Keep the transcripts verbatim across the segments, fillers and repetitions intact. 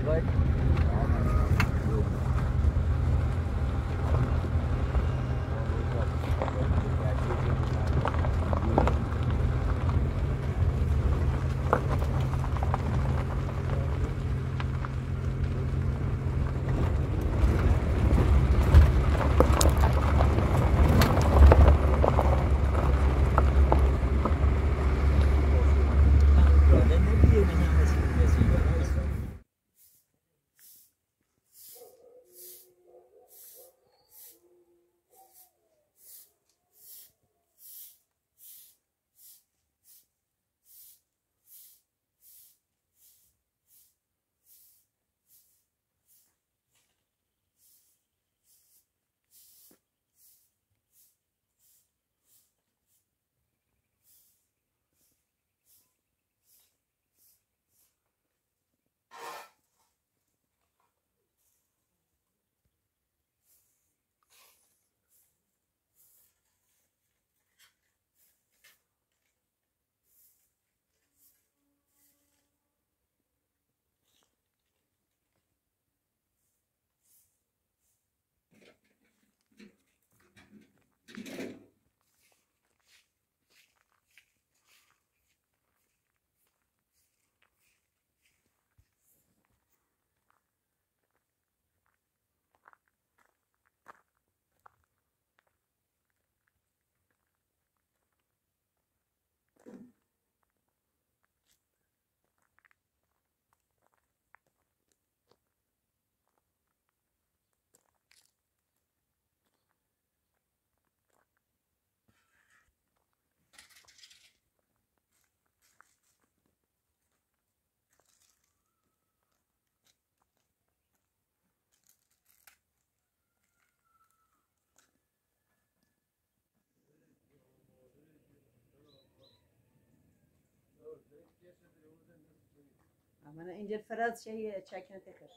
أنا إنجل فراد شيء شاكنة تكر.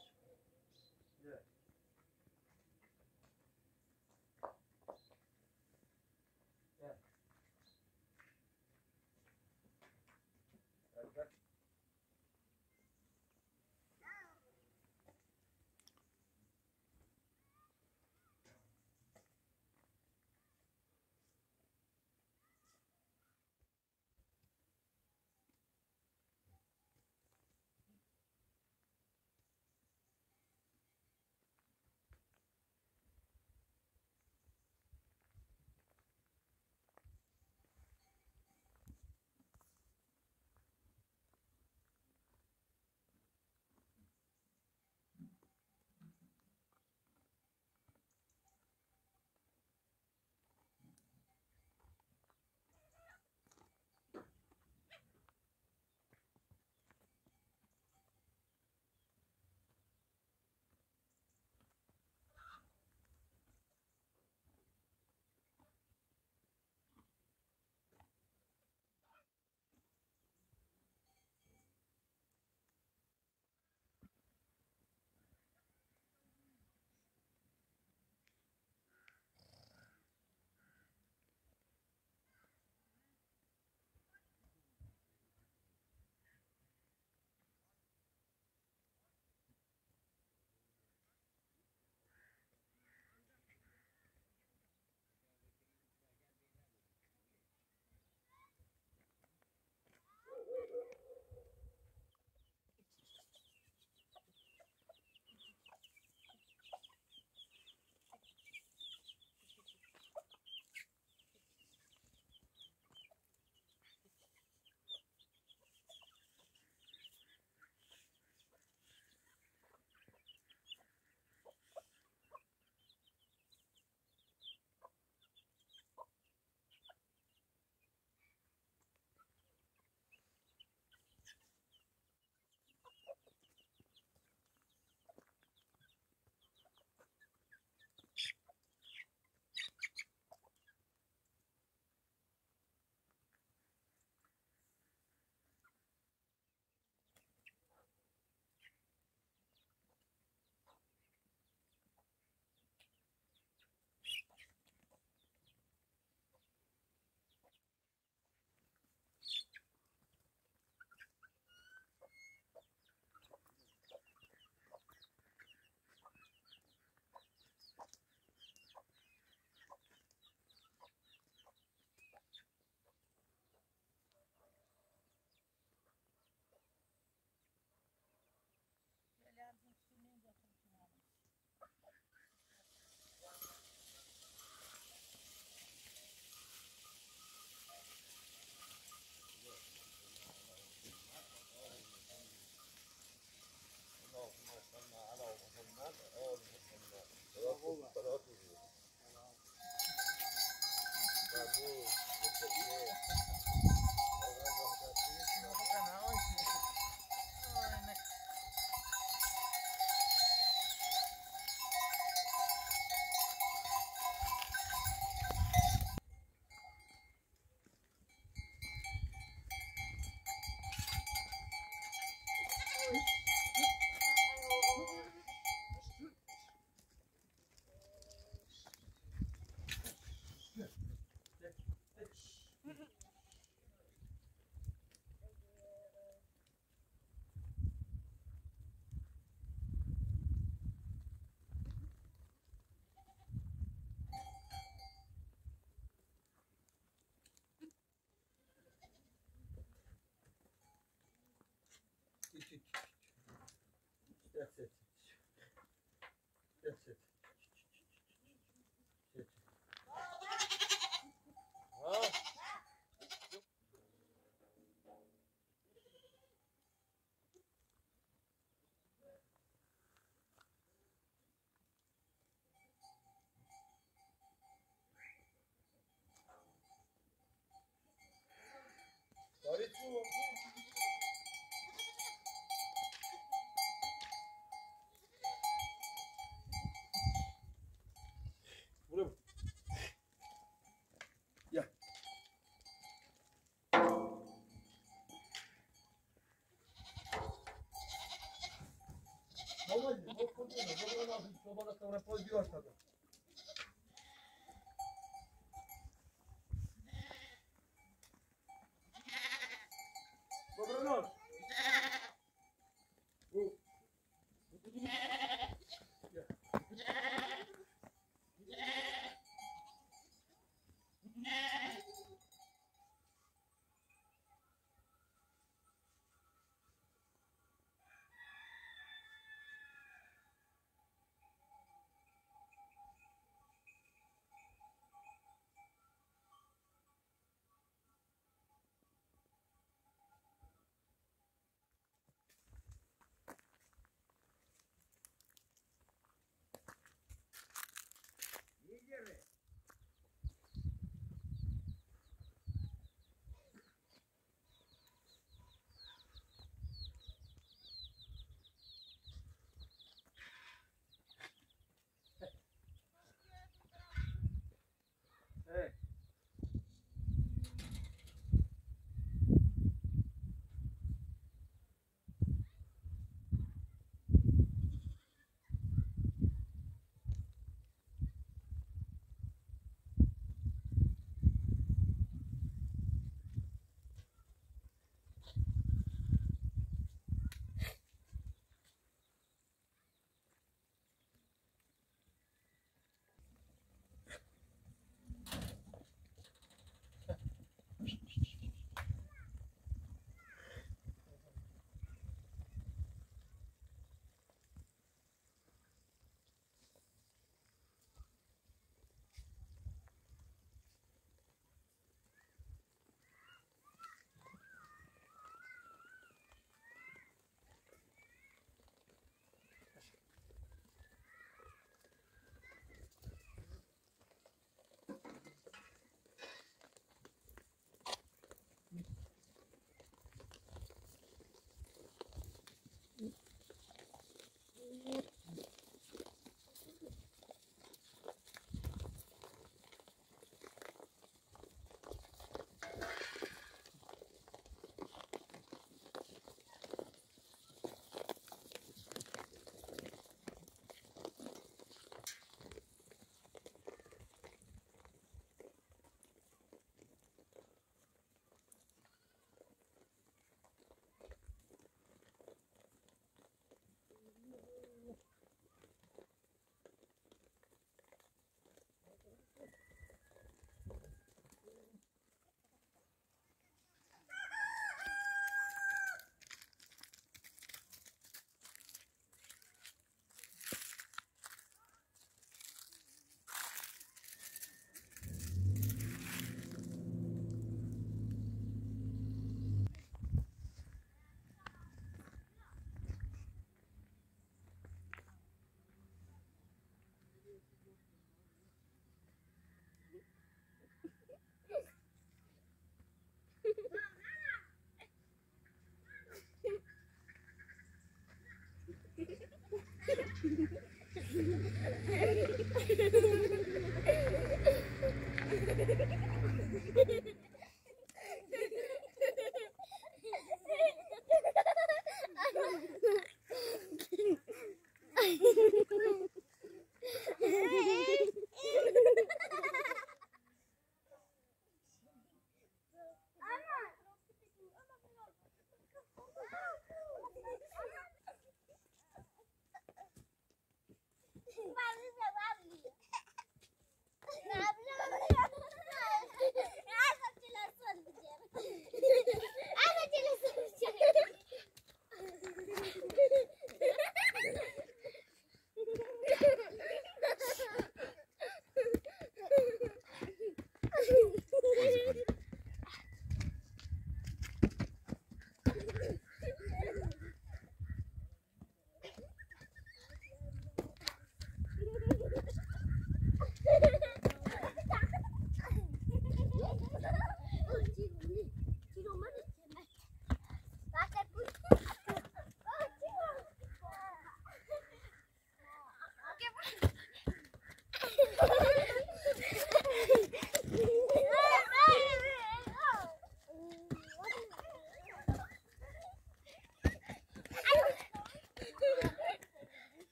That's it. That's it. Huh? Sorry, too. Buraya. Gel. Babacığım, o kocaman, babanın altı sobada sonra koyuyor tabii. Babanın altı. Bu. Gel.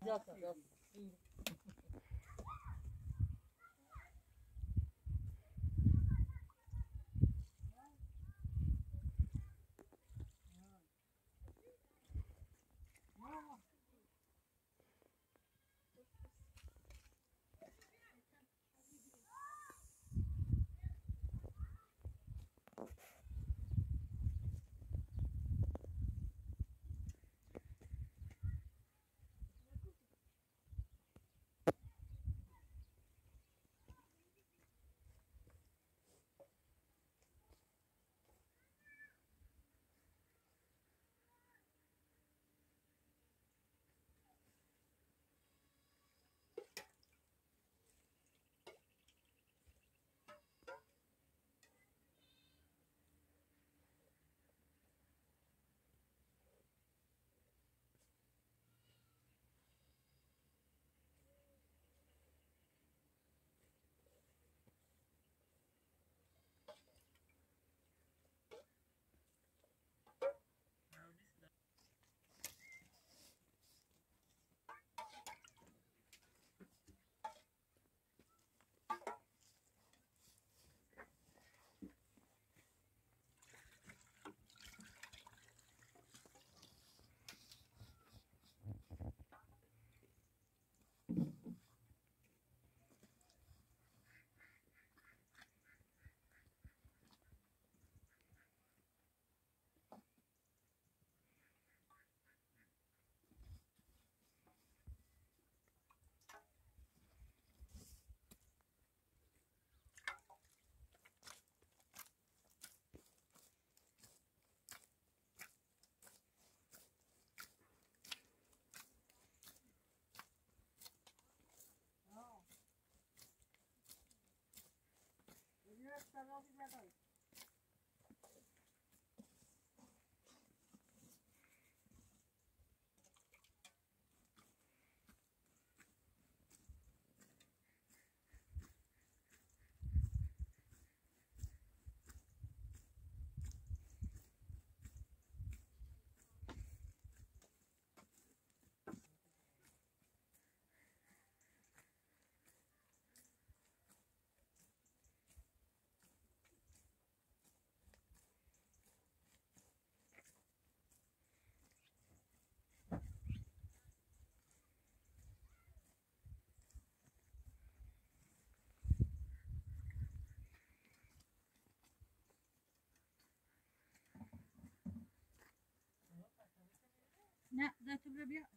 نه ده تو بیا بیا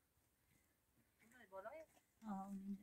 آه اونجا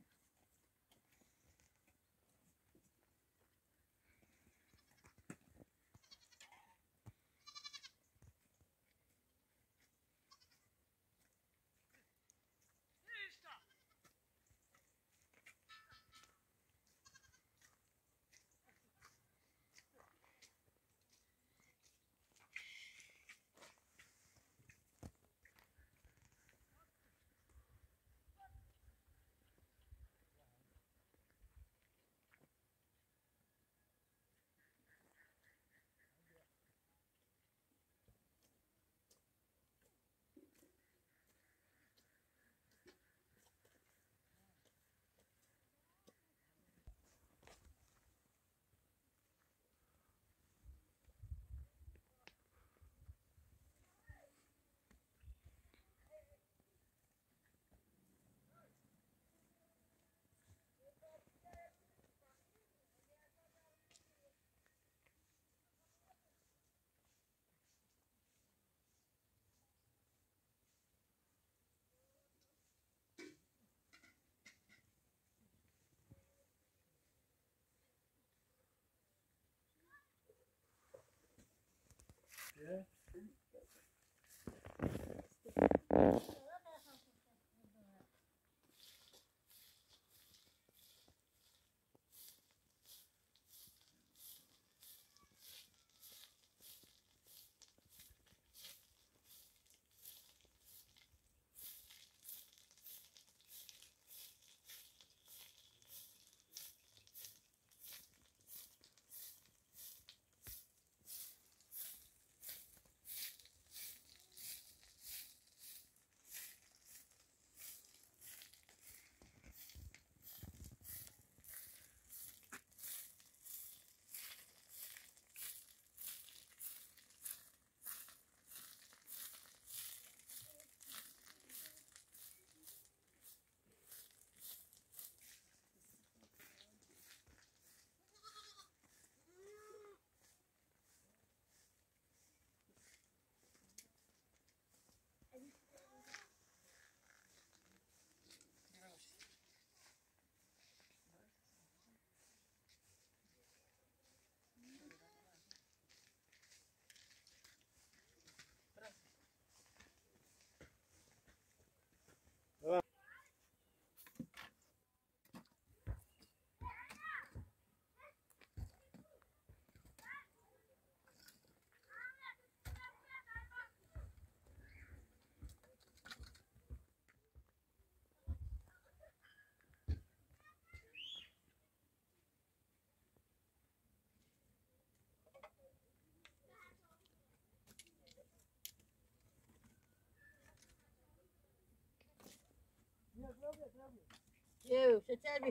Yeah. يو شتابي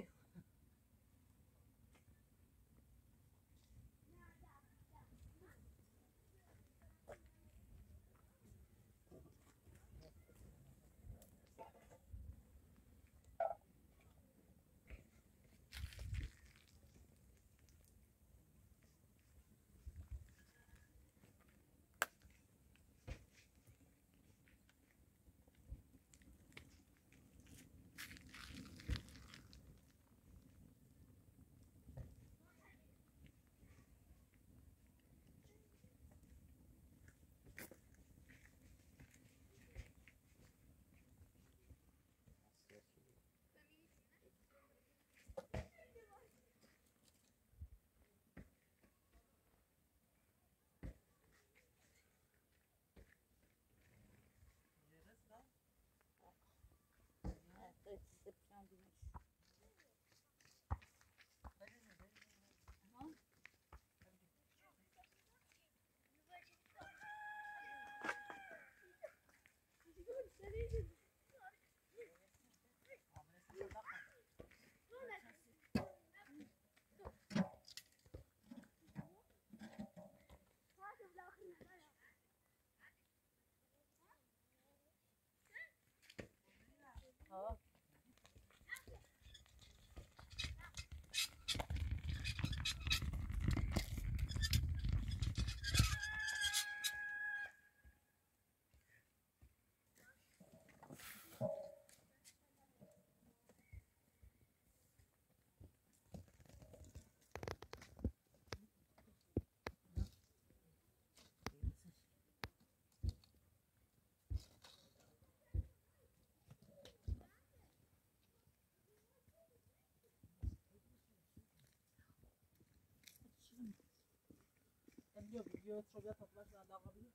Video video sobie toplasz na dawno.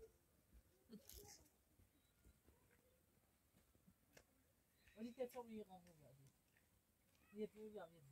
Oni te co mi robią. Nie wiem, nie.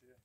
چیه؟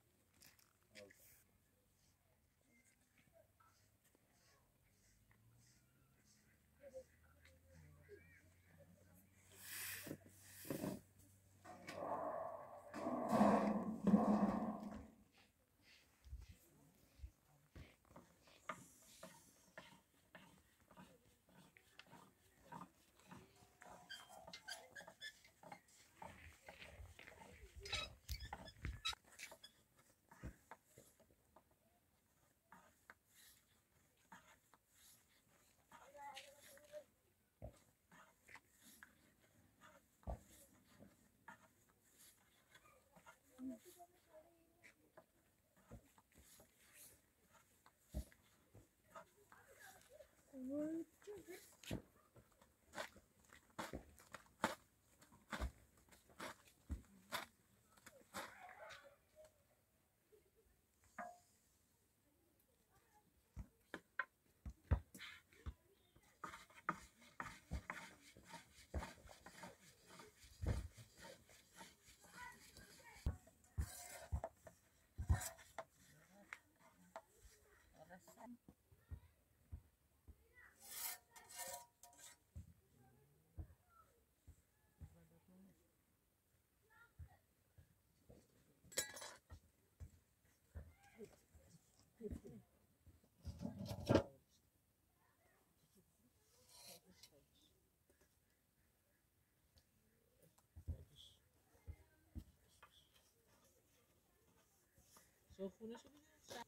صبحونه شو بگیرم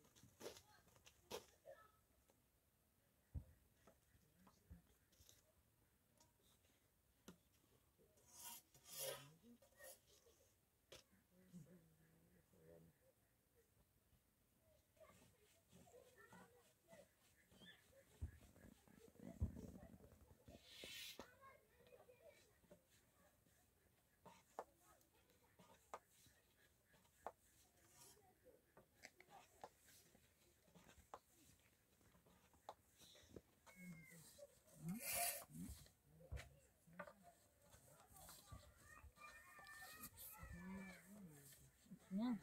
نه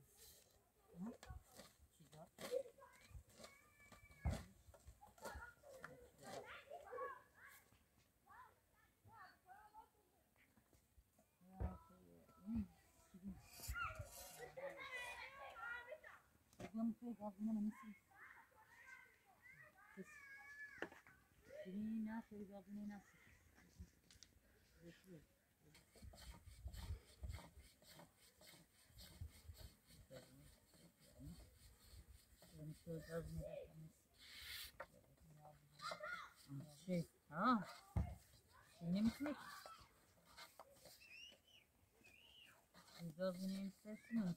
بگم که گاهی نمیسی این نه توی گاهی نمیسی چی؟ ها نمیتونی گاهی نمیسی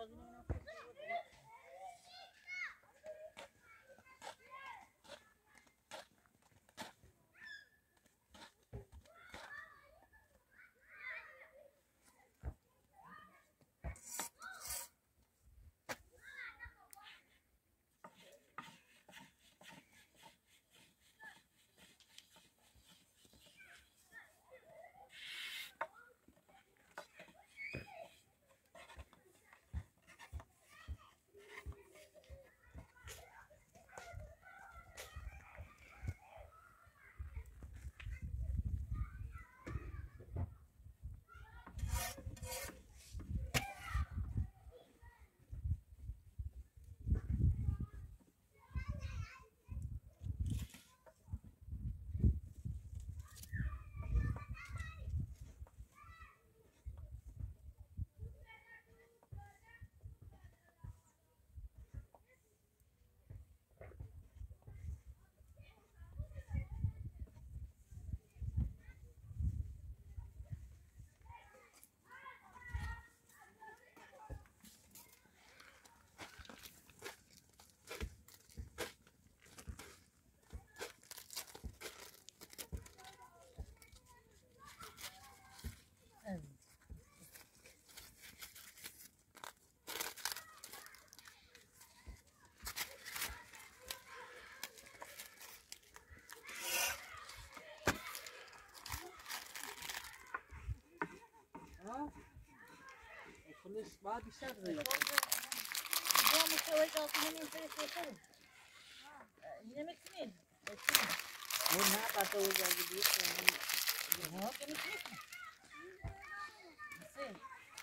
خودش بعد بیشتر غیرت Ya mustava kalkmanın interesi yaparım. Yemek yemeyin. اون نه قطع و زنگی بیست Ha, yemek yemek mi? Nasıl?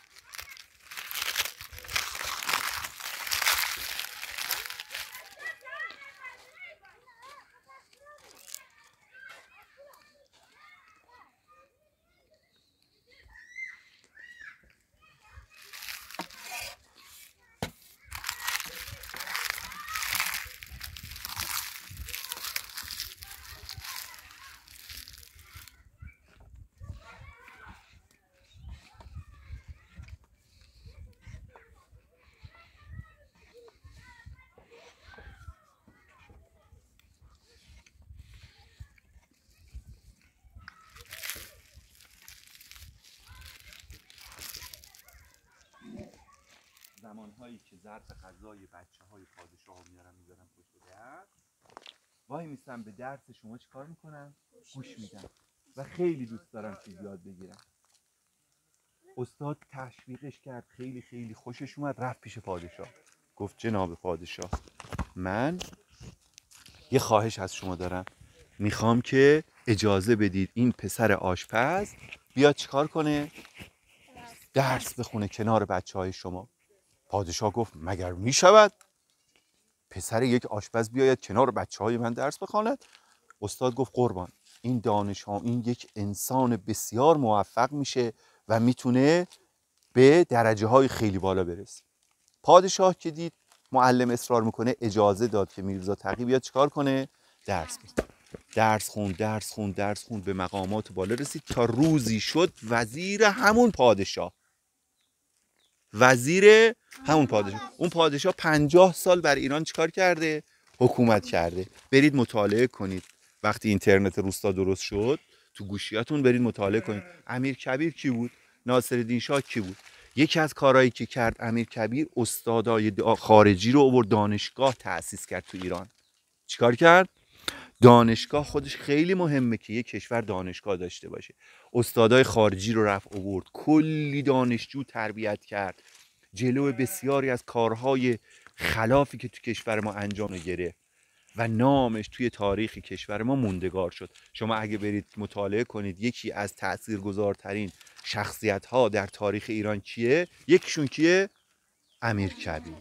زمانهایی که ظرف غذای بچه های پادشاه ها میارن میذارن پشت درس وای میستن به درس شما چیکار میکنن؟ گوش میدن و خیلی دوست دارن چیز یاد بگیرن. استاد تشویقش کرد، خیلی خیلی خوشش اومد، رفت پیش پادشاه. گفت جناب پادشاه، من یه خواهش از شما دارم، میخوام که اجازه بدید این پسر آشپز بیاد چیکار کنه؟ درس بخونه کنار بچه های شما. پادشاه گفت مگر میشود پسر یک آشپز بیاید کنار بچه های من درس بخواند؟ استاد گفت قربان، این دانش ها این یک انسان بسیار موفق میشه و میتونه به درجه های خیلی بالا برسه. پادشاه که دید معلم اصرار میکنه اجازه داد که میرزا تقی بیاد چیکار کنه؟ درس بخونه. درس خون درس خون درس خون به مقامات بالا رسید تا روزی شد وزیر همون پادشاه. وزیر همون پادشاه. اون پادشاه پنجاه سال بر ایران چیکار کرده؟ حکومت کرده. برید مطالعه کنید. وقتی اینترنت روستا درست شد تو گوشیاتون برید مطالعه کنید. امیر کبیر کی بود؟ ناصرالدین شاه کی بود؟ یکی از کارهایی که کرد امیر کبیر استادای خارجی رو آورد دانشگاه تأسیس کرد تو ایران. چیکار کرد؟ دانشگاه خودش خیلی مهمه که یک کشور دانشگاه داشته باشه. استادای خارجی رو رفت آورد، کلی دانشجو تربیت کرد، جلو بسیاری از کارهای خلافی که تو کشور ما انجام گرفت و نامش توی تاریخ کشور ما موندگار شد. شما اگه برید مطالعه کنید یکی از تاثیرگذارترین شخصیت ها در تاریخ ایران کیه؟ یکیشون کیه؟ امیر کبیر.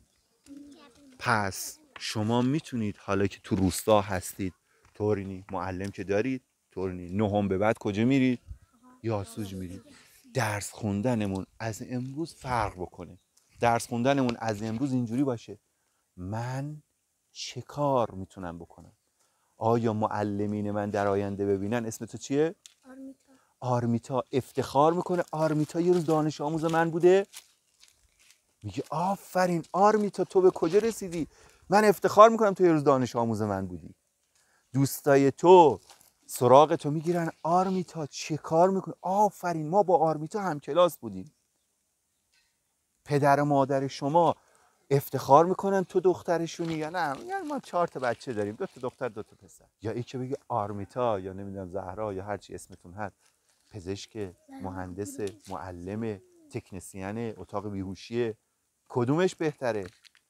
پس شما میتونید حالا که تو روستا هستید، طورینی معلم که دارید، طورینی نهم به بعد کجا میرید؟ یاسوج میرید. درس خوندنمون از امروز فرق بکنه. درس خوندنمون از امروز اینجوری باشه من چه کار میتونم بکنم؟ آیا معلمین من در آینده ببینن اسم تو چیه؟ آرمیتا. آرمیتا افتخار میکنه آرمیتا یه روز دانش آموز من بوده؟ میگه آفرین آرمیتا تو به کجا رسیدی؟ من افتخار میکنم تو یه روز دانش آموز من بودی. دوستای تو سراغ تو میگیرن آرمیتا چه کار میکنی؟ آفرین ما با آرمیتا هم کلاس بودیم. پدر و مادر شما افتخار میکنن تو دخترشونی یا نه؟ میگن ما چهار تا بچه داریم، دو تا دختر دو تا پسر. یا این که بگه آرمیتا یا نمیدونم زهرا یا هر چی اسمتون هست، پزشک، مهندس، معلم، تکنسین، اتاق بیهوشی، کدومش بهتره؟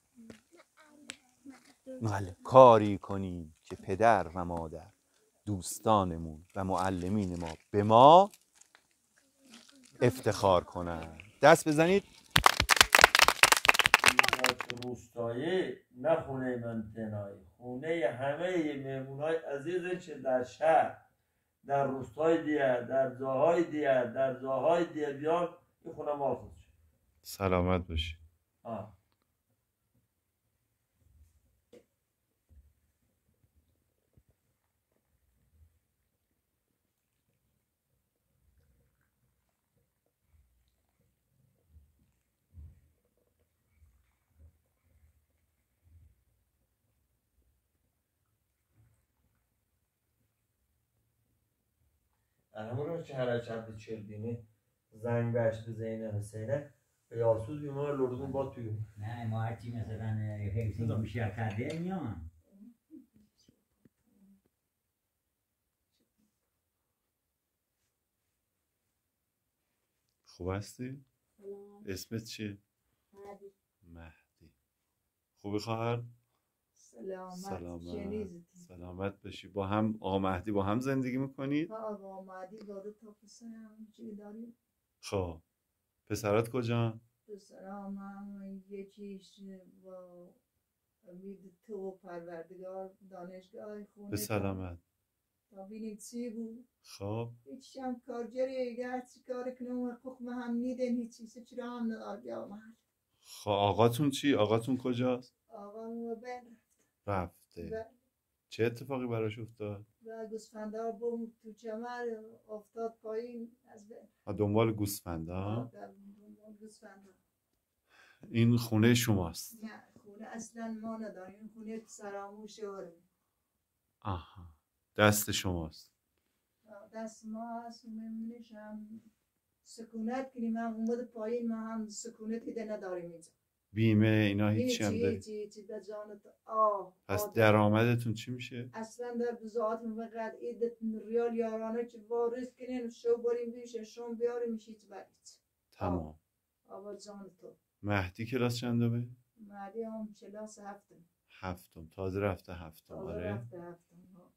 بله کاری کنیم که پدر و مادر دوستانمون و معلمین ما به ما افتخار کنن. دست بزنید. روستایی نه خونه منتنایی، خونه همه مهمونای عزیز چه در شهر در روستای دیگه در جاهای دیگه در جاهای دیگه بیان این خونه ما خود شد. سلامت باشی. آه. همون رو که حرکت چردینی زنگ بهش بزینه حسینه به یاسوز بیمار لردون با توی نه ما هرچی مثلا حفظی گوشی کرده میان. خوب هستی؟ اسمت چیه؟ مهدی. مهدی. خوبی خواهر؟ سلامت. سلامت. سلامت باشی. با هم آقا مهدی با هم زندگی میکنید؟ ها آقا مهدی با دو تا پسر هم چی داریم. خب پسرات کجا؟ پسرام هم یکیش با امید تو پروردگار دانشگاه خونه. به سلامت. تا بینید چی بود. خب هیچی هم کارگری گرچه کار کنم حقوق هم نیدن هیچی سه چرا هم ندار بیا محل. خب آقاتون چی؟ آقاتون کجاست؟ آقا مو بن رفته. چه اتفاقی براش افتاد؟ و گوسفنده بوم تو چمر افتاد پایین از بین. دنبال گوسفنده؟ دنبال گوسفنده. این خونه شماست؟ نه خونه اصلا ما نداریم، این خونه سراموش آره. آها دست شماست. دست ما هست میمونش هم سکونت کنیم هم اومد پایین ما هم سکونت ایده نداریم اینجا. بیمه اینا هیچی هم داریم؟ هیچی هیچی به جانت آه. پس درآمدتون چی میشه؟ اصلا در بزاعت فقط ایده ریال یارانه که وارث کنین شو بریم بیشه شون بیاریم میشه هیچ برید. تمام. آه جان تو. مهدی کلاس چنده به؟ مهدی هم کلاس هفتم. هفتم تازه رفته هفتم. تازه آره رفته هفتم ها.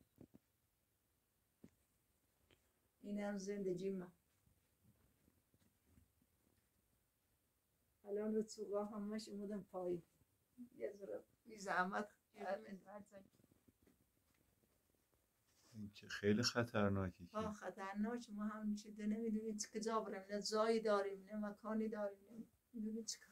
این هم زندگی من. الان رو توقا همش اومدم پایین. یه ذره بی زحمت این که خیلی خطرناکی. ها خطرناک ما هم چیده نمیدونیم کجا بریم نه جایی داریم نه مکانی داریم نمیدونیم چیکار.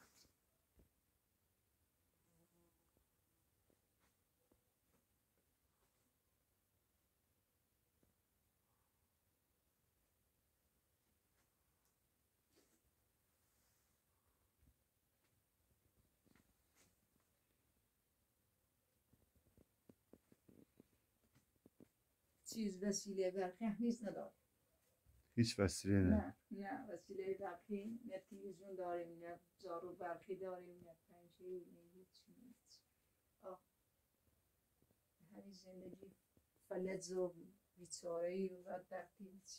چیز وسیله برقی هم هیچ نداریم. هیچ وسیله نه؟ نه نه وسیله برقی نه تلویزیون داریم نه جارو برقی داریم نه پنجه نه هیچ نیست. آه همین زندگی فلج و بیچاره‌ای و بدبختی چی.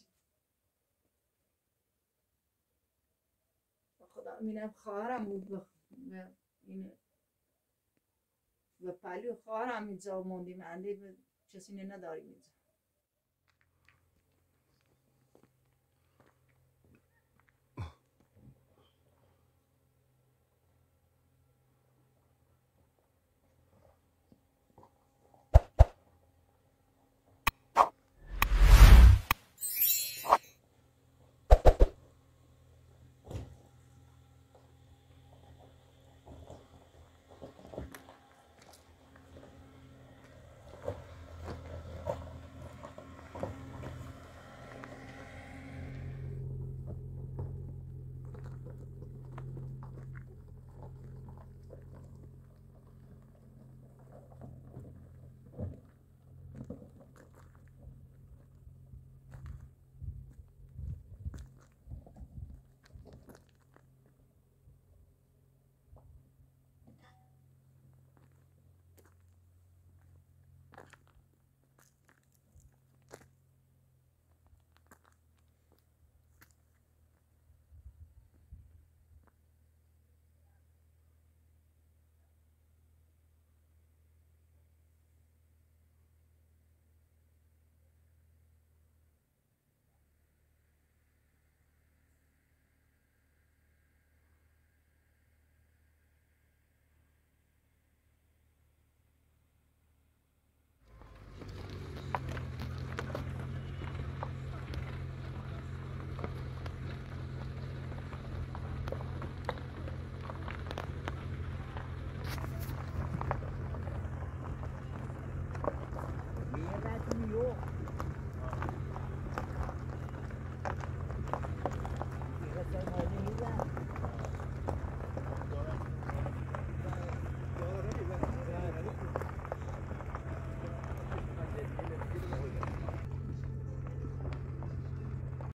خدا می‌بینم خواهرم بود و این و پلی و خواهرم اینجا موندیم انده کسی نداریم اینجا.